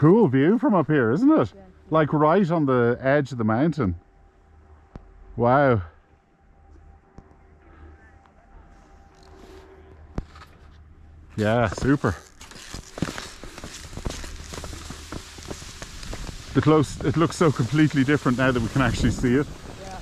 cool view from up here, isn't it? Yeah. Like right on the edge of the mountain. Wow. Yeah, super. It looks so completely different now that we can actually see it. Yeah.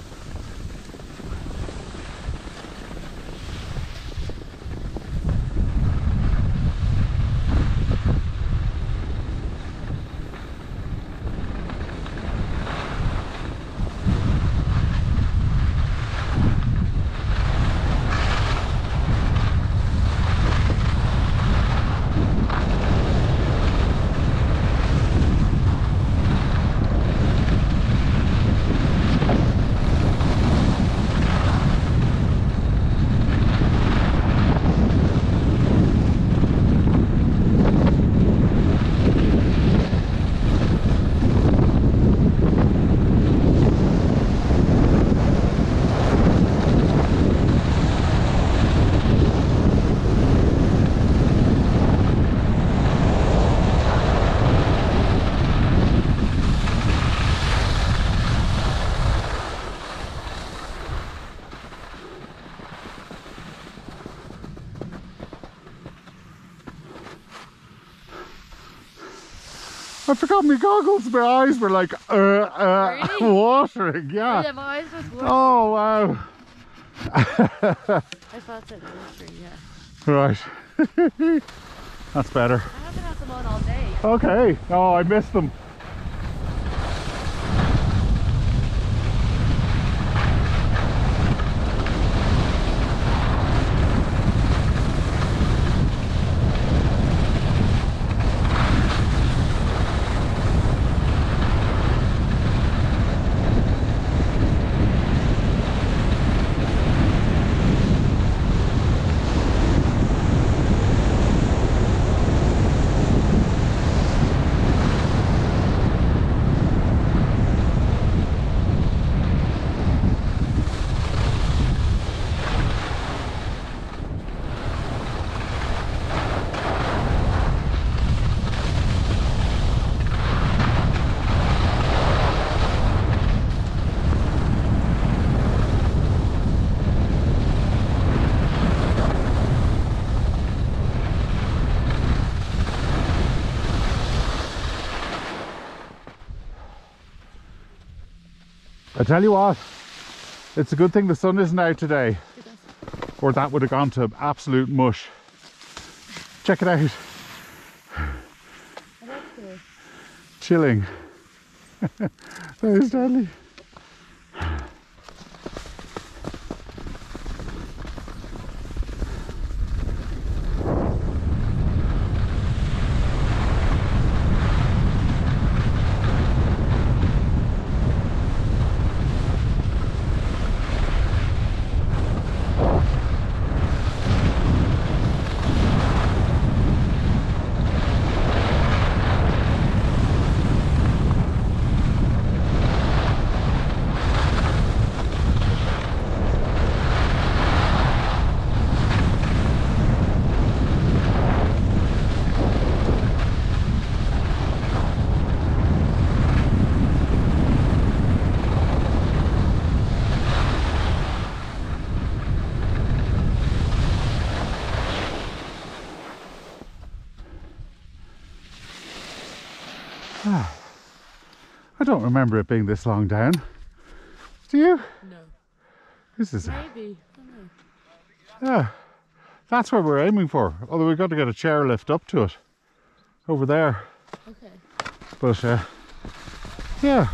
I forgot my goggles. My eyes were like Really? watering. Yeah. Yeah, my eyes was watering. Oh wow. I thought it was true, yeah. Right. That's better. I haven't had them on all day. Okay. Oh, I missed them. I tell you what, it's a good thing the sun isn't out today, or that would have gone to absolute mush. Check it out. Chilling. That is deadly. I don't remember it being this long down. Do you? No. This is... Maybe. I don't know. Yeah. That's where we're aiming for. Although we've got to get a chair lift up to it. Over there. Okay. But yeah.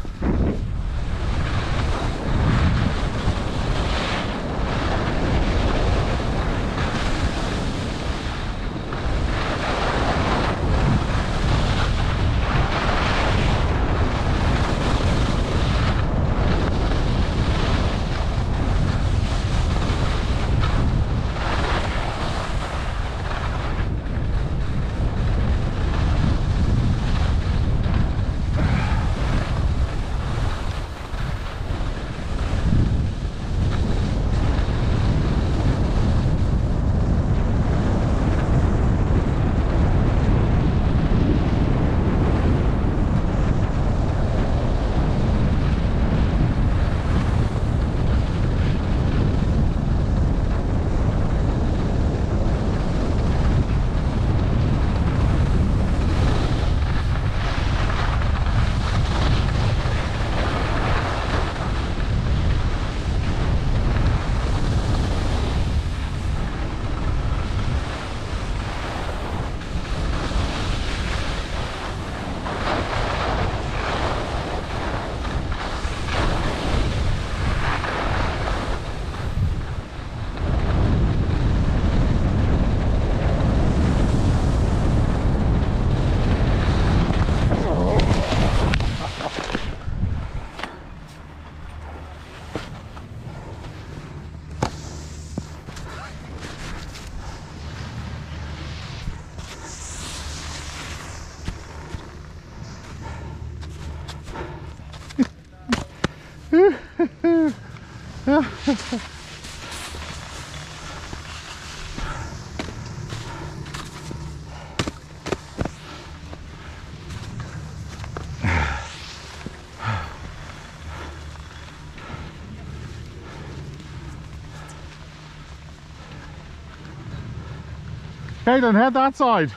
Caitlin, head that side.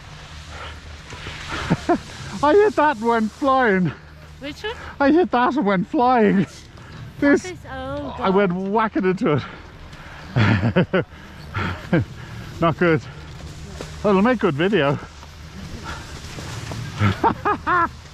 I hit that and went flying. Which one? I hit that and went flying. This, What is, oh God. I went whacking into it. Not good. Well, it'll make good video.